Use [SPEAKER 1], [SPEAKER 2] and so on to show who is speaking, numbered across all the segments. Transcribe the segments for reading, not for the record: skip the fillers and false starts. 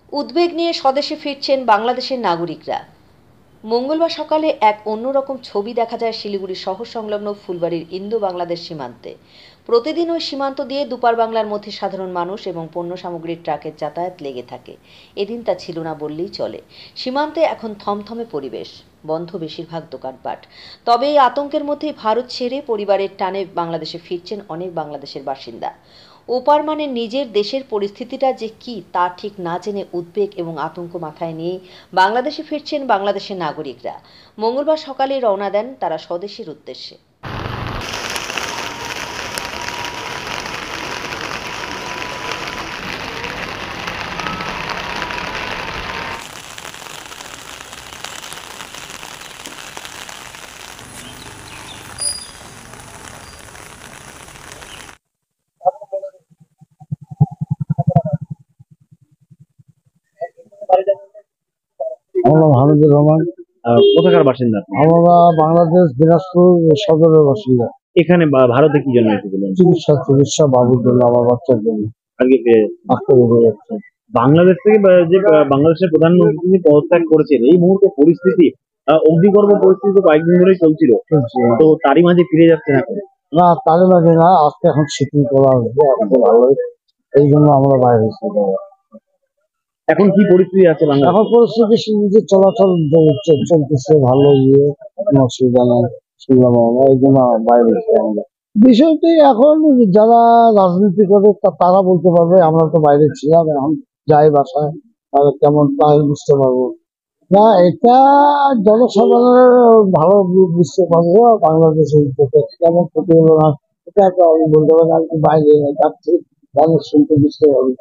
[SPEAKER 1] উদ্বেগ নিয়ে স্বদেশে ফিরছেন বাংলাদেশের নাগরিকরা। মঙ্গলবার সকালে এক অন্যরকম ছবি দেখা যায় শিলিগুড়ি শহর সংলগ্ন ফুলবাড়ির ইন্দো বাংলাদেশ সীমান্তে। প্রতিদিন ওই সীমান্ত দিয়ে দুপার বাংলার মধ্যে সাধারণ মানুষ এবং পণ্য সামগ্রীর ট্রাকের যাতায়াত লেগে থাকে। এদিন তা ছিল না বললেই চলে। সীমান্তে এখন থমথমে পরিবেশ, বন্ধ বেশিরভাগ দোকানপাট। তবে এই আতঙ্কের মধ্যেই ভারত ছেড়ে পরিবারের টানে বাংলাদেশে ফিরছেন অনেক বাংলাদেশের বাসিন্দা। ওপার মানে নিজের দেশের পরিস্থিতিটা যে কি তা ঠিক না জেনে উদ্বেগ এবং আতঙ্ক মাথায় নিয়ে বাংলাদেশে ফিরছেন বাংলাদেশের নাগরিকরা। মঙ্গলবার সকালে রওনা দেন তারা স্বদেশের উদ্দেশ্যে।
[SPEAKER 2] আমরা হামিদুর রহমান।
[SPEAKER 3] কোথাকার বাসিন্দা আপনি?
[SPEAKER 2] আমরা বাংলাদেশ দিনাজপুর সদরের বাসিন্দা।
[SPEAKER 3] এখানে ভারতে কি জন্য এসেছিলেন?
[SPEAKER 2] চিকিৎসা বাবুর জন্য, আমার বাচ্চার জন্য।
[SPEAKER 3] আগে
[SPEAKER 2] আজকে বেরিয়ে যাচ্ছে।
[SPEAKER 3] বাংলাদেশ থেকে যে বাংলাদেশের প্রধানমন্ত্রী তিনি পদত্যাগ করেছেন, এই মুহূর্তে পরিস্থিতি অগ্নিগর্ভ পরিস্থিতি তো কয়েকদিন ধরেই চলছিল, তো তারই মাঝে ফিরে যাচ্ছেন এখন?
[SPEAKER 2] না, তার মাঝে না, আজকে এখন শিপিং করা হয়েছে, আজকে ভালো, এই জন্য আমরা বাইরে এসেছি।
[SPEAKER 3] এখন কি পরিস্থিতি আছে বাংলাদেশ?
[SPEAKER 2] এখন পরিস্থিতি যে চলাচল চলতেছে ভালো, কোনো অসুবিধা নেই, শুনলাম আমরা, এই জন্য বাইরে এসেছি আমরা। বিষয়টি এখন যারা রাজনীতি করে তারা বলতে পারবে, আমরা তো বাইরে ছিলাম, এখন যাই বাসায় তাহলে কেমন তাই বুঝতে পারবো না। এটা জনসাধারণের ভালো বুঝতে পারবো, বাংলাদেশের কেমন ক্ষতি হলো না এটা একটা আমি বলতে পারি। আর কি বাইরে যাচ্ছি, গানের শুনতে বুঝতে পারবো।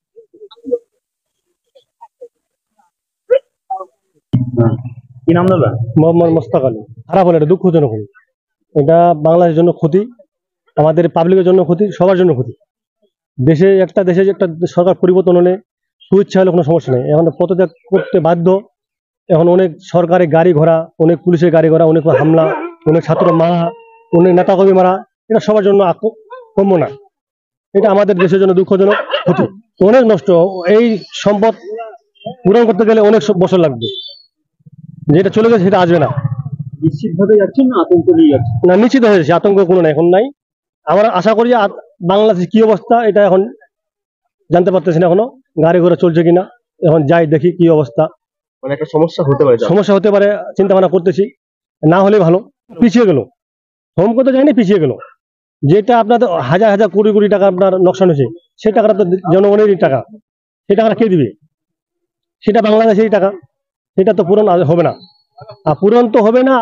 [SPEAKER 3] কি নাম দাদা?
[SPEAKER 4] মোহাম্মদ মোস্তাক আলী। খারাপ হলো, এটা দুঃখজনক হলো। এটা বাংলাদেশের জন্য ক্ষতি, আমাদের পাবলিকের জন্য ক্ষতি, সবার জন্য ক্ষতি। দেশে একটা সরকার পরিবর্তন হলে সুইচ্ছা হলে কোনো সমস্যা নেই, এখন পদত্যাগ করতে বাধ্য। এখন অনেক সরকারি গাড়ি ঘোড়া, অনেক পুলিশের গাড়ি ঘোড়া, অনেক হামলা, অনেক ছাত্র মারা, অনেক নেতাকর্মী মারা, এটা সবার জন্য কম্য না। এটা আমাদের দেশের জন্য দুঃখজনক ক্ষতি, অনেক নষ্ট। এই সম্পদ পূরণ করতে গেলে অনেক বছর লাগবে, যেটা চলে গেছে সেটা আসবে না।
[SPEAKER 3] নিশ্চিত ভাবে যাচ্ছেন না আতঙ্ক নিয়ে যাচ্ছেন?
[SPEAKER 4] না, নিশ্চিত হয়ে যাচ্ছে, আতঙ্ক কোনো নাই, এখন নাই। আমরা আশা করি বাংলাদেশের কি অবস্থা এটা এখন জানতে পারতেছি না, এখনো গাড়ি ঘোড়া চলছে কিনা, এখন যাই দেখি কি অবস্থা।
[SPEAKER 3] মানে একটা সমস্যা হতে পারে?
[SPEAKER 4] সমস্যা হতে পারে, চিন্তা ভাবনা করতেছি, না হলে ভালো। পিছিয়ে গেল, হোম করতে যায়নি, পিছিয়ে গেল। যেটা আপনাদের হাজার হাজার কোটি কোটি টাকা আপনার নোকসান হয়েছে, সেই টাকাটা তো জনগণেরই টাকা, সেই টাকাটা কে দিবে? সেটা বাংলাদেশেরই টাকা, সেটা তো পূরণ হবে না, আর পূরণ তো হবে না।